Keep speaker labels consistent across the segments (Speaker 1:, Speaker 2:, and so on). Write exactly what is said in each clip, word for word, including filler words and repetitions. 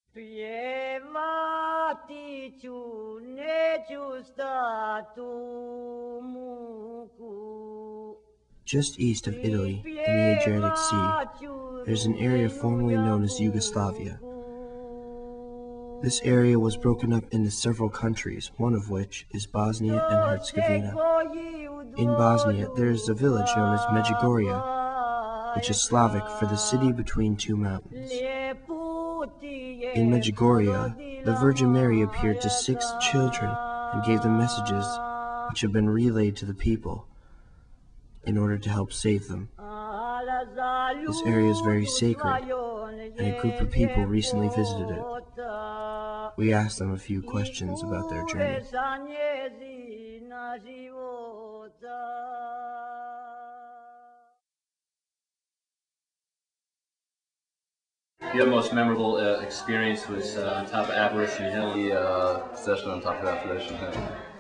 Speaker 1: Just east of Italy, in the Adriatic Sea, there's an area formerly known as Yugoslavia. This area was broken up into several countries, one of which is Bosnia and Herzegovina. In Bosnia, there is a village known as Medjugorje, which is Slavic for the city between two mountains. In Medjugorje, the Virgin Mary appeared to six children and gave them messages which have been relayed to the people in order to help save them. This area is very sacred, and a group of people recently visited it. We asked them a few questions about their journey.
Speaker 2: Your most memorable uh, experience was uh, on top of Apparition Hill?
Speaker 3: The uh, session on top of Apparition Hill.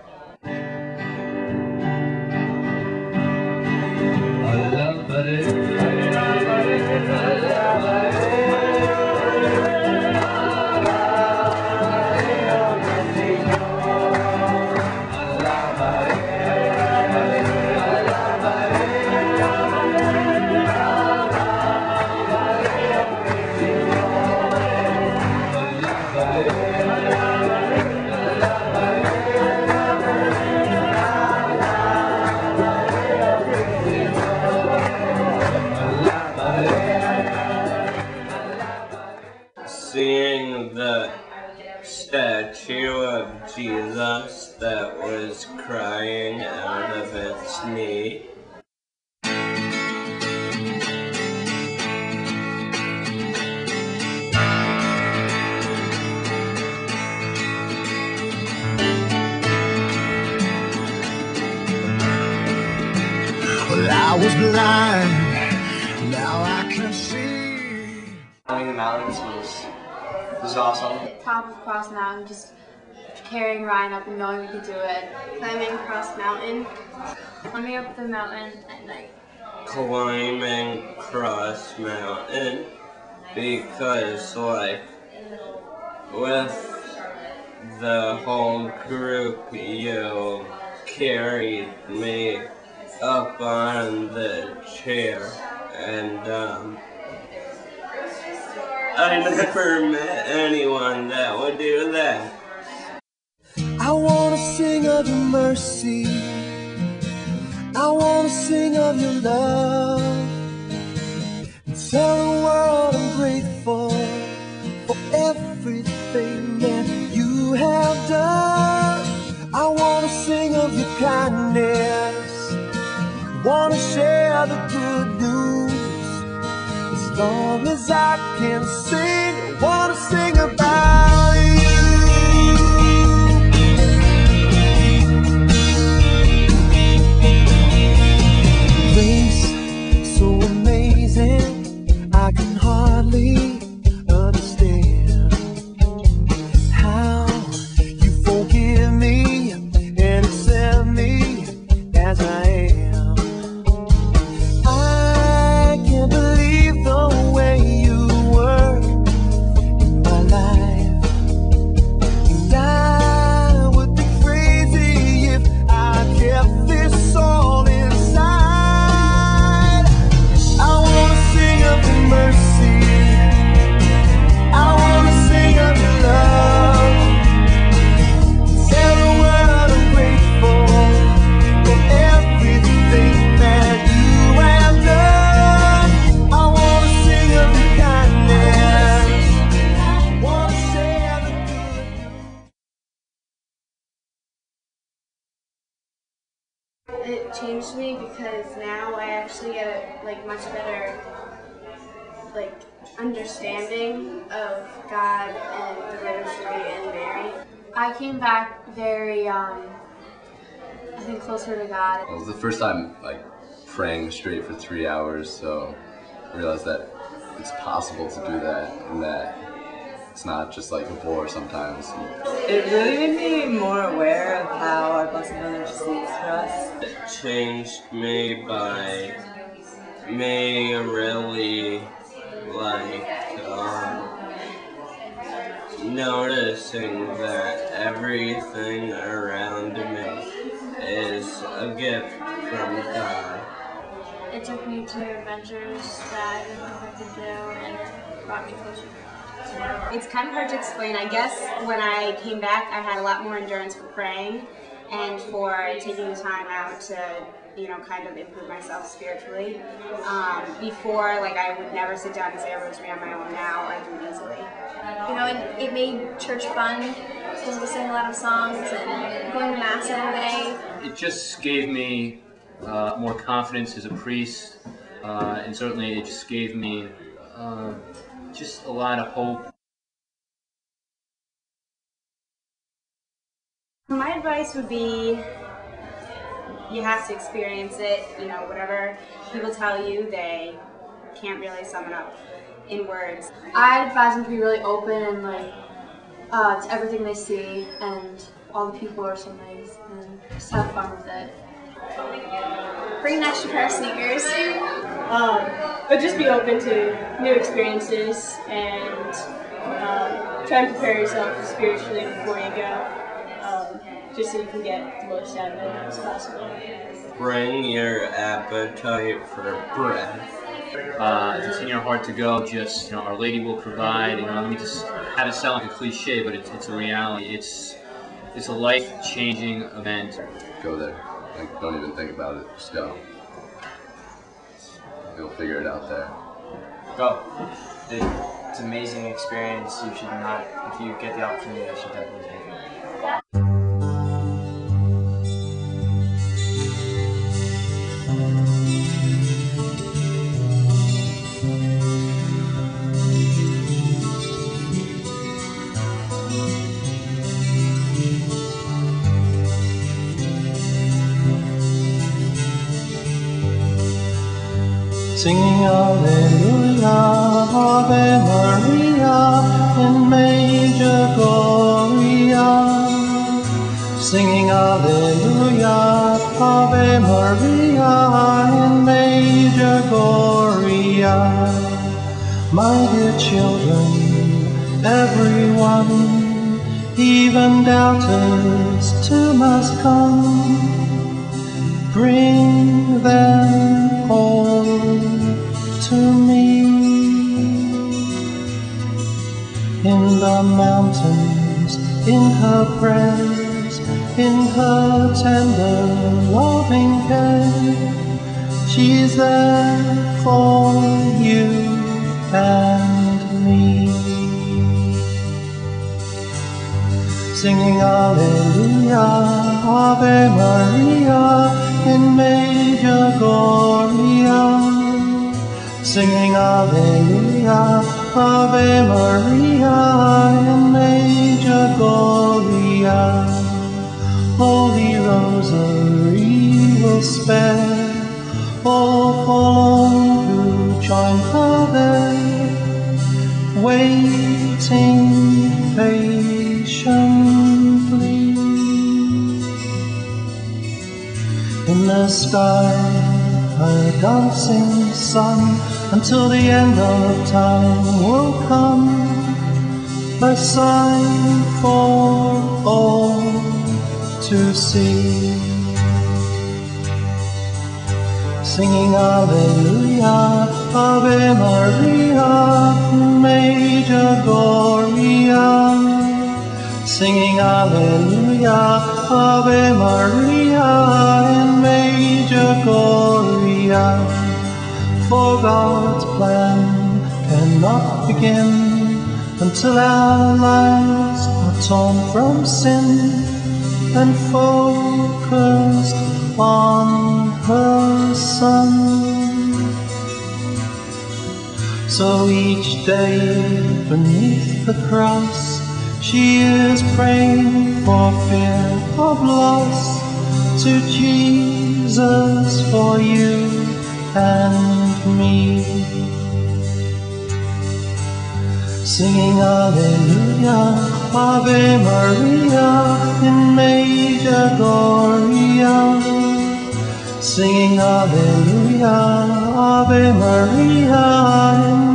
Speaker 4: Seeing the statue of Jesus that was crying out of its knee.
Speaker 5: Well, I was blind, now I can see.
Speaker 6: Climbing the mountains was, was awesome.
Speaker 7: Top of Cross Mountain, just carrying Ryan up and knowing we could do it. Climbing Cross Mountain. Climbing up the mountain at night.
Speaker 4: Climbing Cross Mountain because, like, with the whole group, you carried me up on the chair, and um, I never met anyone that would do that.
Speaker 5: I wanna sing of your mercy, I wanna sing of your love, and tell the world I'm grateful for everything that you have done. I wanna sing of your kindness, wanna share the good news. As long as I can sing, I wanna sing about you. Grace so amazing, I can hardly understand how you forgive me and accept me as I am.
Speaker 7: It changed me because now I actually get a like much better like understanding of God and the Rosary and Mary. I came back very um, I think closer to God.
Speaker 3: It was the first time like praying straight for three hours, so I realized that it's possible to do that, and that it's not just like a bore sometimes.
Speaker 8: It really made me more aware of how our Blessed Mother intercedes for us.
Speaker 4: It changed me by me really, like, um, noticing that everything around me is a gift from God.
Speaker 7: It took me to adventures that I didn't think I could do, and it brought me closer to God. It's kind of hard to explain. I guess when I came back, I had a lot more endurance for praying and for taking the time out to, you know, kind of improve myself spiritually. Um, before, like, I would never sit down and say a rosary on my own. Now I do it easily.
Speaker 9: You know, it, it made church fun because we sang a lot of songs and going to Mass every day.
Speaker 2: It just gave me uh, more confidence as a priest, uh, and certainly it just gave me uh, just a lot of hope.
Speaker 7: My advice would be, you have to experience it. You know, whatever people tell you, they can't really sum it up in words.
Speaker 10: I advise them to be really open and like uh, to everything they see, and all the people are so nice, and just have fun with it.
Speaker 9: Bring an extra pair of sneakers.
Speaker 11: Um, but just be open to new experiences and um, try and prepare yourself spiritually before you go, um, just so you can get the most out of it as possible.
Speaker 4: Bring your appetite for breath.
Speaker 2: Uh, if it's in your heart to go, just, you know, Our Lady will provide. You know, let me just have it sound like a cliche, but it's, it's a reality. It's it's a life-changing event.
Speaker 3: Go there. Like, don't even think about it. Just go. You'll figure it out there.
Speaker 6: Go. It, it's an amazing experience. You should not, if you get the opportunity, you should definitely take it.
Speaker 5: Singing Alleluia, Ave Maria, in Medjugorje. Singing Alleluia, Ave Maria, in Medjugorje. My dear children, everyone, even doubters too must come. Bring them all to me. In the mountains, in her prayers, in her tender loving care, she's there for you and me. Singing Alleluia, Ave Maria, in Medjugorje. Singing Alleluia, Ave Maria, in Medjugorje. Holy Rosary will spare all forlorn who join her there, waiting patiently. In the sky, a dancing sun, until the end of time will come, a sign for all to see. Singing Alleluia, Ave Maria, Medjugorje. Singing Alleluia, Ave Maria, in Medjugorje. For God's plan cannot begin until our lives are torn from sin and focused on her Son. So each day beneath the cross, she is praying for fear of loss to Jesus for you and me. Singing Alleluia, Ave Maria, in Medjugorje. Singing Alleluia, Ave Maria, in